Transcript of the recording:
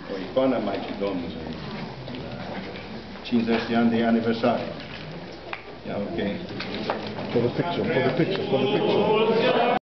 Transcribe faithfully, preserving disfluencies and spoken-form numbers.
o icoană a Maicii Domnului. cincizeci de ani de aniversare. Yeah, okay. For the picture, for the picture, for the picture.